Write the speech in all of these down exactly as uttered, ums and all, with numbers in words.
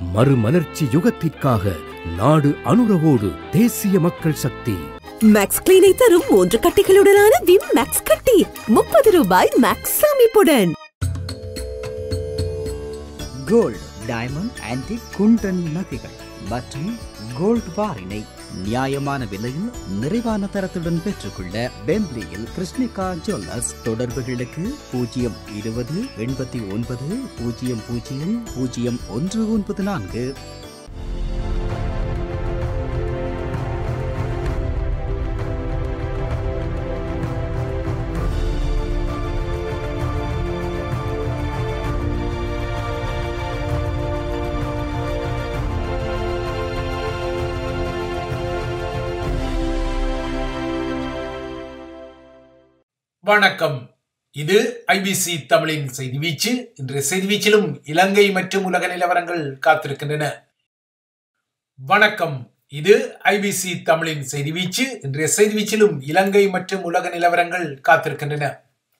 மறுமலர்ச்சி யுகத்திற்காக நாடு அனுரவோடு. தேசிய மக்கள் சக்தி. மேக்ஸ் கிளீனை தரும் மூன்று கட்டிகளுடனான விம் மேக்ஸ் கட்டி முப்பது ரூபாய் மேக்ஸ் சாமிப்புடன். கோல்ட், டைமண்ட், ஆன்டிக், குண்டன் நகைகள் மற்றும் கோல்ட் பாரினை நியாயமான விலையில் நிறைவான தரத்துடன் பெற்றுக்கொள்ள பெம்ப்லியில் கிருஷ்ணிகா ஜுவல்லர்ஸ். தொடர்புகளுக்கு பூஜ்ஜியம் இருபது எண்பத்தி ஒன்பது பூஜ்ஜியம் பூஜ்ஜியம் பூஜ்ஜியம் ஒன்று ஒன்பது நான்கு. வணக்கம். இது ஐபிசி தமிழின் செய்தி வீச்சு. இன்றைய செய்தி வீச்சிலும் இலங்கை மற்றும் உலக நிலவரங்கள் காத்திருக்கின்றன. வணக்கம். இது ஐபிசி தமிழின் செய்தி வீச்சு. இன்றைய செய்தி வீச்சிலும் இலங்கை மற்றும் உலக நிலவரங்கள் காத்திருக்கின்றன.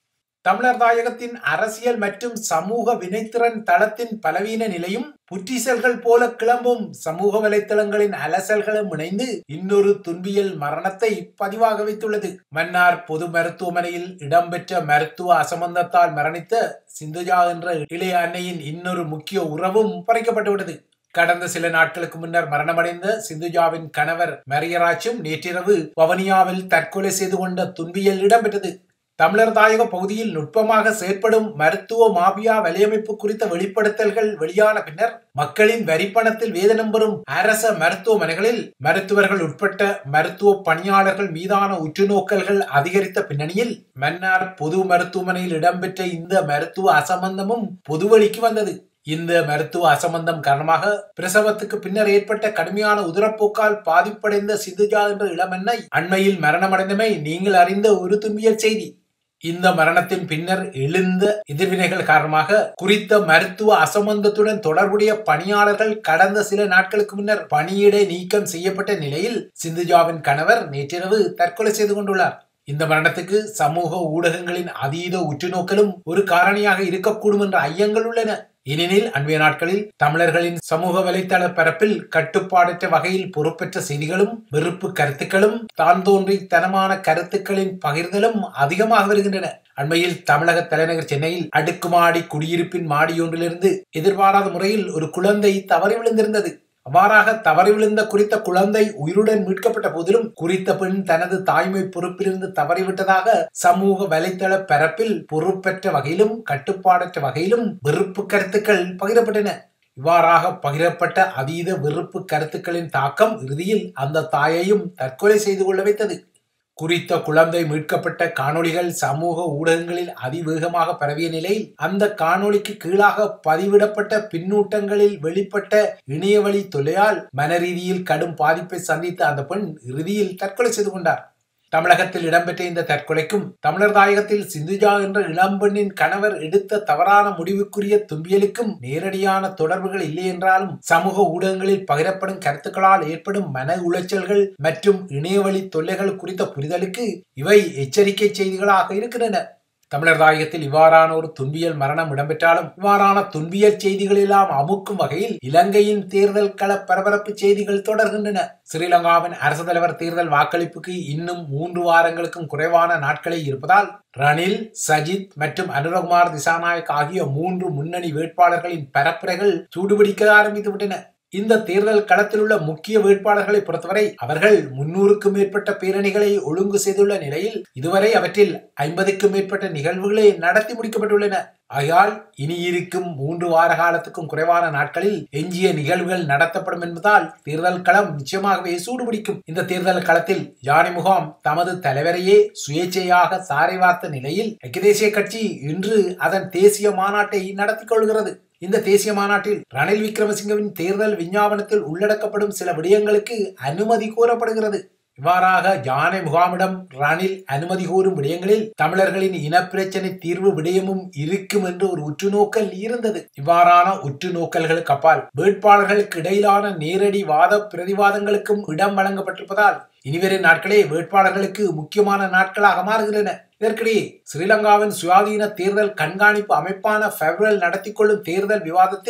தமிழர் தாயகத்தின் அரசியல் மற்றும் சமூக வினைத்திறன் தளத்தின் பலவீன நிலையும் புற்றிசல்கள் போல கிளம்பும் சமூக வலைத்தளங்களின் அலசல்களும் இணைந்து இன்னொரு துன்பியல் மரணத்தை பதிவாக வைத்துள்ளது. மன்னார் பொது மருத்துவமனையில் இடம்பெற்ற மருத்துவ அசம்பந்தத்தால் மரணித்த சிந்துஜா என்ற இளைய அன்னையின் இன்னொரு முக்கிய உறவும் பறிக்கப்பட்டுவிட்டது. கடந்த சில நாட்களுக்கு முன்னர் மரணமடைந்த சிந்துஜாவின் கணவர் மரியராஜும் நேற்றிரவு வவனியாவில் தற்கொலை செய்து கொண்ட துன்பியல் இடம்பெற்றது. தமிழர் தாயக பகுதியில் நுட்பமாக செயற்படும் மருத்துவ மாபியா வலையமைப்பு குறித்த வெளிப்படுத்தல்கள் வெளியான பின்னர் மக்களின் வரிப்பணத்தில் வேதனம் பெறும் அரச மருத்துவமனைகளில் மருத்துவர்கள் உட்பட்ட மருத்துவ பணியாளர்கள் மீதான உற்றுநோக்கல்கள் அதிகரித்த பின்னணியில் மன்னார் பொது மருத்துவமனையில் இடம்பெற்ற இந்த மருத்துவ அசம்பந்தமும் பொதுவெளிக்கு வந்தது. இந்த மருத்துவ அசம்பந்தம் காரணமாக பிரசவத்துக்கு பின்னர் ஏற்பட்ட கடுமையான உதரப்போக்கால் பாதிப்படைந்த சிந்துஜா என்ற இளமெண்ணை அண்மையில் மரணமடைந்தமை நீங்கள் அறிந்த ஒரு துன்பியல் செய்தி. இந்த மரணத்தின் பின்னர் எழுந்த எதிர்வினைகள் காரணமாக குறித்த மருத்துவ அசம்பந்தத்துடன் தொடர்புடைய பணியாளர்கள் கடந்த சில நாட்களுக்கு முன்னர் பணியிடை நீக்கம் செய்யப்பட்ட நிலையில் சிந்துஜாவின் கணவர் நேற்றிரவு தற்கொலை செய்து கொண்டுள்ளார். இந்த மரணத்துக்கு சமூக ஊடகங்களின் அதீத உற்றுநோக்கலும் ஒரு காரணியாக இருக்கக்கூடும் என்ற ஐயங்கள் உள்ளன. ஏனெனில் அண்மைய நாட்களில் தமிழர்களின் சமூக வலைத்தள பரப்பில் கட்டுப்பாடற்ற வகையில் பொறுப்பற்ற செய்திகளும் வெறுப்பு கருத்துக்களும் தான் தோன்றி தனமான கருத்துக்களின் பகிர்தலும் அதிகமாக வருகின்றன. அண்மையில் தமிழக தலைநகர் சென்னையில் அடுக்குமாடி குடியிருப்பின் மாடியொன்றிலிருந்து எதிர்பாராத முறையில் ஒரு குழந்தை தவறி விழுந்திருந்தது. அவ்வாறாக தவறி விழுந்த குறித்த குழந்தை உயிருடன் மீட்கப்பட்ட போதிலும் குறித்த பெண் தனது தாய்மை பொறுப்பிலிருந்து தவறிவிட்டதாக சமூக வலைத்தள பரப்பில் பொறுப்பற்ற வகையிலும் கட்டுப்பாடற்ற வகையிலும் வெறுப்பு கருத்துக்கள் பகிரப்பட்டன. இவ்வாறாக பகிரப்பட்ட அதீத வெறுப்பு கருத்துக்களின் தாக்கம் இறுதியில் அந்த தாயையும் தற்கொலை செய்து கொள்ள வைத்தது. குறித்த குழந்தை மீட்கப்பட்ட காணொளிகள் சமூக ஊடகங்களில் அதிவேகமாக பரவிய நிலையில் அந்த காணொளிக்கு கீழாக பதிவிடப்பட்ட பின்னூட்டங்களில் வெளிப்பட்ட இணையவழி தொல்லையால் மனரீதியில் கடும் பாதிப்பை சந்தித்த அந்த பெண் இறுதியில் தற்கொலை செய்து கொண்டார். தமிழகத்தில் இடம்பெற்ற இந்த தற்கொலைக்கும் தமிழர் தாயகத்தில் சிந்துஜா என்ற இளம்பெண்ணின் கணவர் எடுத்த தவறான முடிவுக்குரிய துன்பியலுக்கும் நேரடியான தொடர்புகள் இல்லை என்றாலும் சமூக ஊடகங்களில் பகிரப்படும் கருத்துக்களால் ஏற்படும் மன உளைச்சல்கள் மற்றும் இணையவழி தொல்லைகள் குறித்த புரிதலுக்கு இவை எச்சரிக்கை செய்திகளாக இருக்கின்றன. தமிழர் தாயகத்தில் இவ்வாறான ஒரு துன்பியல் மரணம் இடம்பெற்றாலும் இவ்வாறான துன்பியல் செய்திகள் எல்லாம் அமுக்கும் வகையில் இலங்கையின் தேர்தல் கள பரபரப்பு செய்திகள் தொடர்கின்றன. ஸ்ரீலங்காவின் அரசு தலைவர் தேர்தல் வாக்களிப்புக்கு இன்னும் மூன்று வாரங்களுக்கும் குறைவான நாட்களே இருப்பதால் ரணில், சஜித் மற்றும் அனுரகுமார் திசாநாயக் ஆகிய மூன்று முன்னணி வேட்பாளர்களின் பரப்புரைகள் சூடுபிடிக்க ஆரம்பித்து விட்டன. இந்த தேர்தல் களத்தில் உள்ள முக்கிய வேட்பாளர்களை பொறுத்தவரை அவர்கள் முன்னூறுக்கும் மேற்பட்ட பேரணிகளை ஒழுங்கு செய்துள்ள நிலையில் இதுவரை அவற்றில் ஐம்பதுக்கும் மேற்பட்ட நிகழ்வுகளை நடத்தி முடிக்கப்பட்டுள்ளன. ஆகையால் இனி இருக்கும் மூன்று வார காலத்துக்கும் குறைவான நாட்களில் எஞ்சிய நிகழ்வுகள் நடத்தப்படும் என்பதால் தேர்தல் களம் நிச்சயமாகவே சூடுபிடிக்கும். இந்த தேர்தல் களத்தில் யானை முகாம் தமது தலைவரையே சுயேட்சையாக சாரை வார்த்த நிலையில் ஐக்கிய தேசிய கட்சி இன்று அதன் தேசிய மாநாட்டை நடத்தி கொள்கிறது. இந்த தேசிய மாநாட்டில் ரணில் விக்ரமசிங்கவின் தேர்தல் விஞ்ஞாபனத்தில் உள்ளடக்கப்படும் சில விடயங்களுக்கு அனுமதி கோரப்படுகிறது. இவ்வாறாக யானை முகாமிடம் ரணில் அனுமதி கோரும் விடயங்களில் தமிழர்களின் இனப்பிரச்சனை தீர்வு விடயமும் இருக்கும் என்று ஒரு உற்றுநோக்கல் இருந்தது. இவ்வாறான உற்றுநோக்கல்களுக்கு அப்பால் வேட்பாளர்களுக்கு இடையிலான நேரடி வாத பிரதிவாதங்களுக்கும் இடம் வழங்கப்பட்டிருப்பதால் இனிவரும் நாட்களே வேட்பாளர்களுக்கு முக்கியமான நாட்களாக மாறுகின்றன. இதற்கிடையே ஸ்ரீலங்காவின் சுயாதீன தேர்தல் கண்காணிப்பு அமைப்பான பெப்ரல் நடத்தி கொள்ளும் தேர்தல் விவாதத்தில்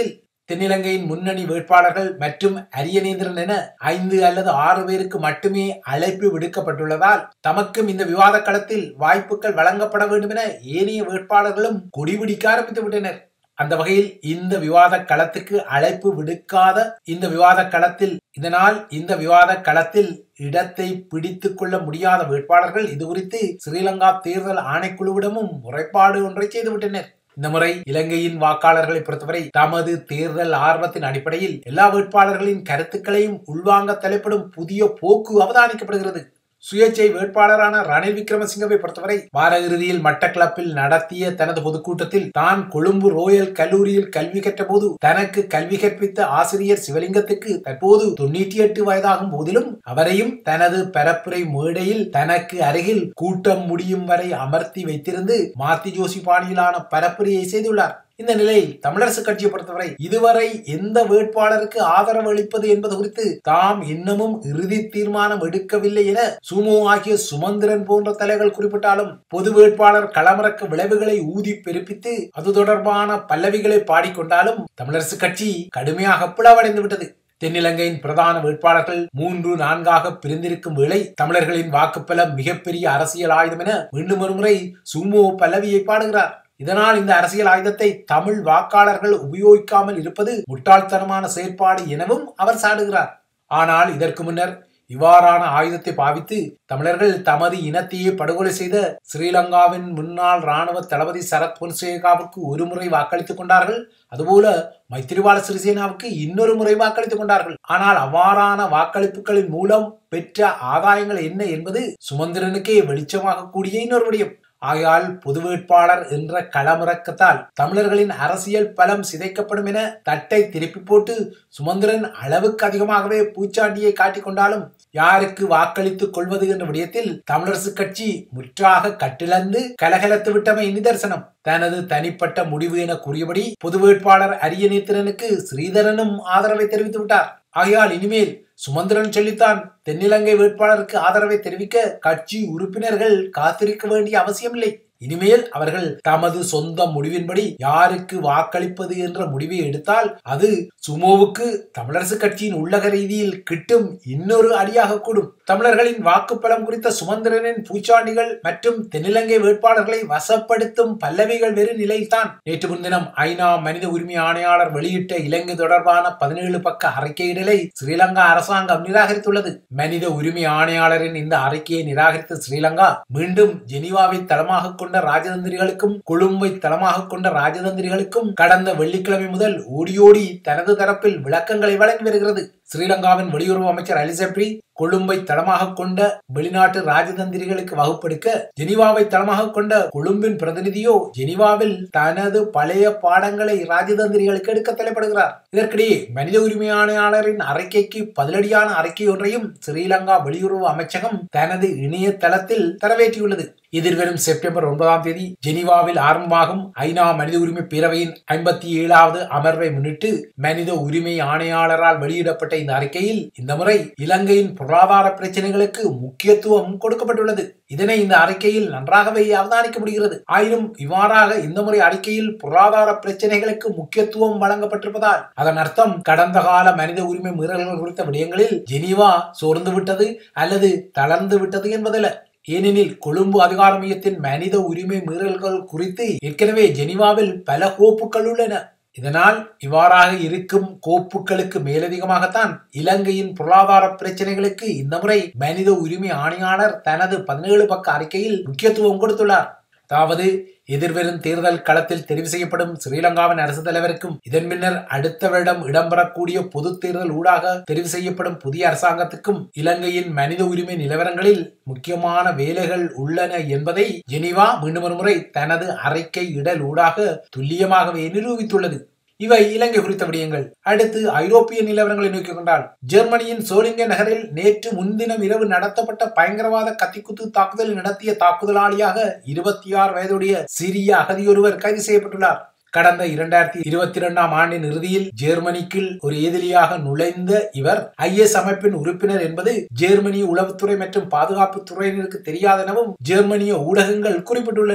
தென்னிலங்கையின் முன்னணி வேட்பாளர்கள் மற்றும் அரியநேந்திரன் என ஐந்து அல்லது ஆறு பேருக்கு மட்டுமே அழைப்பு விடுக்கப்பட்டுள்ளதால் தமக்கும் இந்த விவாத களத்தில் வாய்ப்புகள் வழங்கப்பட வேண்டும் என ஏனைய வேட்பாளர்களும் கொடிபிடிக்க ஆரம்பித்து விட்டனர். அந்த வகையில் இந்த விவாத களத்துக்கு அழைப்பு விடுக்காத இந்த விவாத களத்தில் இதனால் இந்த விவாத களத்தில் இடத்தை பிடித்துக் கொள்ள முடியாத வேட்பாளர்கள் இது குறித்து ஸ்ரீலங்கா தேர்தல் ஆணைக்குழுவிடமும் முறைப்பாடு ஒன்றை செய்துவிட்டனர். இந்த முறை இலங்கையின் வாக்காளர்களை பொறுத்தவரை தமது தேர்தல் ஆர்வத்தின் அடிப்படையில் எல்லா வேட்பாளர்களின் கருத்துக்களையும் உள்வாங்க தலைப்படும் புதிய போக்கு அவதானிக்கப்படுகிறது. சுயேட்சை வேட்பாளரான ரணில் விக்ரமசிங்கவை பொறுத்தவரை வார இறுதியில் மட்டக்களப்பில் நடத்திய தனது பொதுக்கூட்டத்தில் தான் கொழும்பு ரோயல் கல்லூரியில் கல்வி கற்ற போது தனக்கு கல்வி கற்பித்த ஆசிரியர் சிவலிங்கத்துக்கு தற்போது தொன்னூற்றி எட்டு வயதாகும் போதிலும் அவரையும் தனது பரப்புரை மேடையில் தனக்கு அருகில் கூட்டம் முடியும் வரை அமர்த்தி வைத்திருந்து மாத்தி ஜோசி பாணியிலான பரப்புரையை செய்துள்ளார். இந்த நிலையில் தமிழரசு கட்சியை பொறுத்தவரை இதுவரை எந்த வேட்பாளருக்கு ஆதரவு அளிப்பது என்பது குறித்து தாம் இன்னமும் இறுதி தீர்மானம் எடுக்கவில்லை என சுமோ ஆகிய சுமந்திரன் போன்ற தலைவர்கள் குறிப்பிட்டாலும் பொது வேட்பாளர் களமிறக்க விளைவுகளை ஊதி பெருப்பித்து அது தொடர்பான பல்லவிகளை பாடிக்கொண்டாலும் தமிழரசு கட்சி கடுமையாக பிளவடைந்து விட்டது. தென்னிலங்கையின் பிரதான வேட்பாளர்கள் மூன்று நான்காக பிரிந்திருக்கும் வேளை தமிழர்களின் வாக்குப்பலம் மிகப்பெரிய அரசியல் ஆயுதம் என மீண்டும் ஒருமுறை சுமோ பல்லவியை பாடுகிறார். இதனால் இந்த அரசியல் ஆயுதத்தை தமிழ் வாக்காளர்கள் உபயோகிக்காமல் இருப்பது முட்டாள்தனமான செயற்பாடு எனவும் அவர் சாடுகிறார். ஆனால் இதற்கு முன்னர் இவ்வாறான ஆயுதத்தை பாவித்து தமிழர்கள் தமது இனத்தையே படுகொலை செய்த ஸ்ரீலங்காவின் முன்னாள் ராணுவ தளபதி சரத் பொன்சேகாவுக்கு ஒரு முறை வாக்களித்துக் கொண்டார்கள். அதுபோல மைத்திரிபால சிறிசேனாவுக்கு இன்னொரு முறை வாக்களித்துக் கொண்டார்கள். ஆனால் அவ்வாறான வாக்களிப்புகளின் மூலம் பெற்ற ஆதாயங்கள் என்ன என்பது சுமந்திரனுக்கே வெளிச்சமாக கூடிய இன்னொரு விடயம். ஆகையால் பொது வேட்பாளர் என்ற களமிறக்கத்தால் தமிழர்களின் அரசியல் பலம் சிதைக்கப்படும் என தட்டை திருப்பி போட்டு சுமந்திரன் அளவுக்கு அதிகமாகவே பூச்சாண்டியை காட்டிக் கொண்டாலும் யாருக்கு வாக்களித்துக் கொள்வது என்ற விடயத்தில் தமிழரசு கட்சி முற்றாக கட்டிழந்து கலகலத்து விட்டமை நிதர்சனம். தனது தனிப்பட்ட முடிவு என கூறியபடி பொது வேட்பாளர் அரியநேத்திரனுக்கு ஸ்ரீதரனும் ஆதரவை தெரிவித்து விட்டார். ஆகையால் இனிமேல் சுமந்திரன் சொல்லித்தான் தென்னிலங்கை வேட்பாளருக்கு ஆதரவை தெரிவிக்க கட்சி உறுப்பினர்கள் காத்திருக்க வேண்டிய அவசியமில்லை. இனிமேல் அவர்கள் தமது சொந்த முடிவின்படி யாருக்கு வாக்களிப்பது என்ற முடிவை எடுத்தால் அது சுமோவுக்கு தமிழரசு கட்சியின் உள்ளக ரீதியில் கிட்டும் இன்னொரு அடியாக கூடும். தமிழர்களின் வாக்குப்பலம் குறித்த சுமந்திரனின் பூச்சாண்டிகள் மற்றும் தென்னிலங்கை வேட்பாளர்களை வசப்படுத்தும் பல்லவிகள் வேறு நிலையில்தான் நேற்று முன்தினம் ஐநா மனித உரிமை ஆணையாளர் வெளியிட்ட இலங்கை தொடர்பான பதினேழு பக்க அறிக்கையிடலை ஸ்ரீலங்கா அரசாங்கம் நிராகரித்துள்ளது. மனித உரிமை ஆணையாளரின் இந்த அறிக்கையை நிராகரித்த ஸ்ரீலங்கா மீண்டும் ஜெனீவாவை தளமாக கொண்ட ராஜதந்திரிகளுக்கும் கொழும்பை தளமாக கொண்ட ராஜதந்திரிகளுக்கும் கடந்த வெள்ளிக்கிழமை முதல் ஓடியோடி தனது தரப்பில் விளக்கங்களை வழங்கி வருகிறது. ஸ்ரீலங்காவின் வெளியுறவு அமைச்சர் அலிசப்ரி கொழும்பை தளமாக கொண்ட வெளிநாட்டு ராஜதந்திரிகளுக்கு வகுப்பெடுக்க ஜெனீவாவை தளமாக கொண்ட கொழும்பின் பிரதிநிதியோ ஜெனீவாவில் தனது பழைய பாடங்களை ராஜதந்திரிகளுக்கு எடுக்க தலைப்படுகிறார். இதற்கிடையே மனித உரிமை ஆணையாளரின் அறிக்கைக்கு பதிலடியான அறிக்கை ஒன்றையும் ஸ்ரீலங்கா வெளியுறவு அமைச்சகம் தனது இணையதளத்தில் தரவேற்றியுள்ளது. எதிர்வரும் செப்டம்பர் ஒன்பதாம் தேதி ஜெனீவாவில் ஆரம்பமாகும் ஐநா மனித உரிமை பேரவையின் ஐம்பத்தி ஏழாவது அமர்வை முன்னிட்டு மனித உரிமை ஆணையாளரால் வெளியிடப்பட்ட இந்த அறிக்கையில் இந்த முறை இலங்கையின் பொருளாதார பிரச்சனைகளுக்கு முக்கியத்துவம் கொடுக்கப்பட்டுள்ளது. இதனை இந்த அறிக்கையில் நன்றாகவே அவதானிக்க முடிகிறது. ஆயினும் இவ்வாறாக இந்த முறை அறிக்கையில் பொருளாதார பிரச்சனைகளுக்கு முக்கியத்துவம் வழங்கப்பட்டிருப்பதால் அதன் அர்த்தம் கடந்த கால மனித உரிமை மீறல்கள் குறித்த விடயங்களில் ஜெனீவா சோர்ந்து விட்டது அல்லது தளர்ந்து விட்டது என்பதல்ல. ஏனெனில் கொழும்பு அதிகார மையத்தின் மனித உரிமை மீறல்கள் குறித்து ஏற்கனவே ஜெனீவாவில் பல கோப்புகள் உள்ளன. இதனால் இவ்வாறாக இருக்கும் கோப்புகளுக்கு மேலதிகமாகத்தான் இலங்கையின் பொருளாதார பிரச்சனைகளுக்கு இந்த முறை மனித உரிமை ஆணையாளர் தனது பதினேழு பக்க அறிக்கையில் முக்கியத்துவம் கொடுத்துள்ளார். அதாவது எதிர்வரும் தேர்தல் களத்தில் தெரிவு செய்யப்படும் ஸ்ரீலங்காவின் அரசு தலைவருக்கும் இதன் பின்னர் அடுத்த வருடம் இடம்பெறக்கூடிய பொது தேர்தல் ஊடாக தெரிவு செய்யப்படும் புதிய அரசாங்கத்துக்கும் இலங்கையின் மனித உரிமை நிலவரங்களில் முக்கியமான வேலைகள் உள்ளன என்பதை ஜெனீவா மீண்டும் ஒரு முறை தனது அறிக்கை இடல் ஊடாக துல்லியமாகவே நிரூபித்துள்ளது. இவை இலங்கை குறித்த விடயங்கள். அடுத்து ஐரோப்பிய நிலவரங்களை நோக்கிக் கொண்டால் ஜெர்மனியின் சோலிங்க நகரில் நேற்று முன்தினம் இரவு நடத்தப்பட்ட பயங்கரவாத கத்திக்குத்து தாக்குதல் நடத்திய தாக்குதலாளியாக இருபத்தி ஆறு வயதுடைய சிறிய அகதியொருவர் கைது செய்யப்பட்டுள்ளார். கடந்த இரண்டாயிரத்தி இருபத்தி இரண்டாம் ஆண்டின் இறுதியில் ஜெர்மனிக்குள் ஒரு எதிரியாக நுழைந்த இவர் ஐ எஸ் அமைப்பின் உறுப்பினர் என்பது ஜெர்மனிய உளவுத்துறை மற்றும் பாதுகாப்பு துறையினருக்கு தெரியாதெனவும் ஜெர்மனிய ஊடகங்கள் குறிப்பிட்டுள்ளன.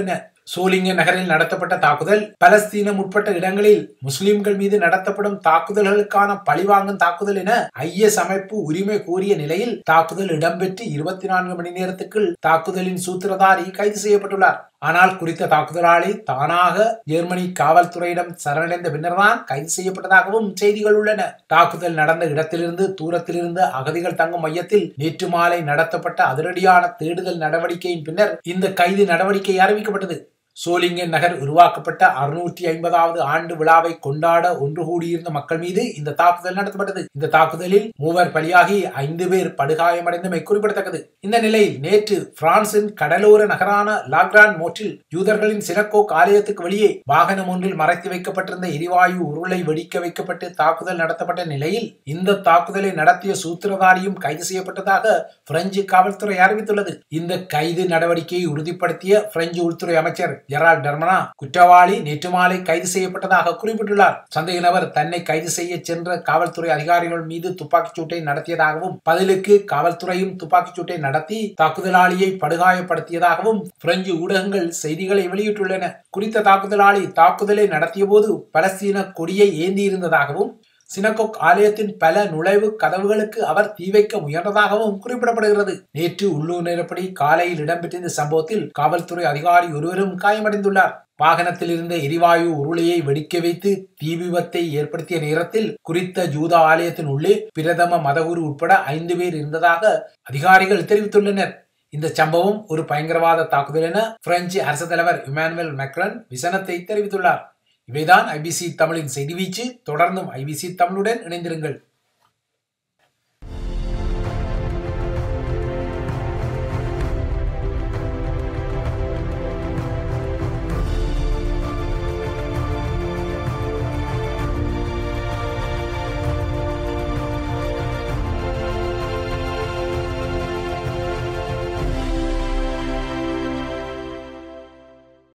சோலிங்கன் நகரில் நடத்தப்பட்ட தாக்குதல் பலஸ்தீனம் உட்பட்ட இடங்களில் முஸ்லிம்கள் மீது நடத்தப்படும் தாக்குதல்களுக்கான பழிவாங்கும் தாக்குதல் என ஐஎஸ் அமைப்பு உரிமை கோரிய நிலையில் தாக்குதல் இடம்பெற்று இருபத்தி நான்கு மணி நேரத்துக்குள் தாக்குதலின் சூத்திரதாரி கைது செய்யப்பட்டுள்ளார். ஆனால் குறித்த தாக்குதலாளி தானாக ஜெர்மனி காவல்துறையிடம் சரணடைந்த பின்னர்தான் கைது செய்யப்பட்டதாகவும் செய்திகள் உள்ளன. தாக்குதல் நடந்த இடத்திலிருந்து தூரத்திலிருந்து அகதிகள் தங்கும் மையத்தில் நேற்று மாலை நடத்தப்பட்ட அதிரடியான தேடுதல் நடவடிக்கையின் பின்னர் இந்த கைது நடவடிக்கை அறிவிக்கப்பட்டது. சோலிங்கன் நகர் உருவாக்கப்பட்ட அறுநூற்றி ஐம்பதாவது ஆண்டு விழாவை கொண்டாட ஒன்று கூடியிருந்த மக்கள் மீது இந்த தாக்குதல் நடத்தப்பட்டது. இந்த தாக்குதலில் மூவர் பலியாகி ஐந்து பேர் படுகாயமடைந்தமை குறிப்பிடத்தக்கது. இந்த நிலையில் நேற்று பிரான்சின் கடலோர நகரான லாக்ரான் மோற்றில் யூதர்களின் சினகோக் ஆலயத்துக்கு வெளியே வாகனம் ஒன்றில் மறைத்து வைக்கப்பட்டிருந்த எரிவாயு உருளை வெடிக்க வைக்கப்பட்டு தாக்குதல் நடத்தப்பட்ட நிலையில் இந்த தாக்குதலை நடத்திய சூத்திரதாரியும் கைது செய்யப்பட்டதாக பிரெஞ்சு காவல்துறை அறிவித்துள்ளது. இந்த கைது நடவடிக்கையை உறுதிப்படுத்திய பிரெஞ்சு உள்துறை அமைச்சர் ஜெரால்ட் டர்மனா குற்றவாளி நேற்று மாலை கைது செய்யப்பட்டதாக குறிப்பிட்டுள்ளார். சந்தேக நபர் தன்னை கைது செய்ய சென்ற காவல்துறை அதிகாரிகள் மீது துப்பாக்கிச் சூட்டை நடத்தியதாகவும் பதிலுக்கு காவல்துறையும் துப்பாக்கிச் சூட்டை நடத்தி தாக்குதலாளியை படுகாயப்படுத்தியதாகவும் பிரெஞ்சு ஊடகங்கள் செய்திகளை வெளியிட்டுள்ளன. குறித்த தாக்குதலாளி தாக்குதலை நடத்திய போது பலஸ்தீன கொடியை ஏந்தி இருந்ததாகவும் சினகோக் ஆலயத்தின் பல நுழைவு கதவுகளுக்கு அவர் தீ வைக்க முயன்றதாகவும் குறிப்பிடப்படுகிறது. நேற்று உள்ளூர் நேரப்படி காலையில் இடம்பெற்ற இந்த சம்பவத்தில் காவல்துறை அதிகாரி ஒருவரும் காயமடைந்துள்ளார். வாகனத்தில் இருந்த எரிவாயு உருளையை வெடிக்க வைத்து தீ விபத்தை ஏற்படுத்திய நேரத்தில் குறித்த ஜூதா ஆலயத்தின் உள்ளே பிரதம மதகுரு உட்பட ஐந்து பேர் இருந்ததாக அதிகாரிகள் தெரிவித்துள்ளனர். இந்த சம்பவம் ஒரு பயங்கரவாத தாக்குதல் என பிரெஞ்சு அரசு தலைவர் இமானுவேல் மேக்ரான் விசனத்தை தெரிவித்துள்ளார். இவைதான் ஐபிசி தமிழின் செய்தி வீச்சு. தொடர்ந்தும் ஐபிசி தமிழுடன் இணைந்திருங்கள்.